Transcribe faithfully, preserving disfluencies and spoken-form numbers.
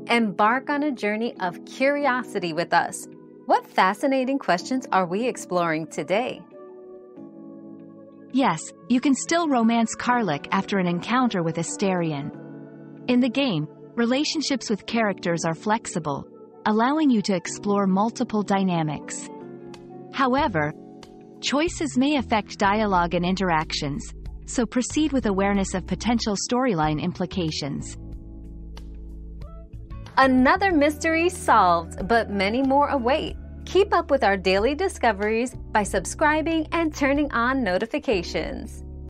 Embark on a journey of curiosity with us. What fascinating questions are we exploring today? Yes, you can still romance Karlach after an encounter with Astarion. In the game, relationships with characters are flexible, allowing you to explore multiple dynamics. However, choices may affect dialogue and interactions, so proceed with awareness of potential storyline implications. Another mystery solved, but many more await. Keep up with our daily discoveries by subscribing and turning on notifications.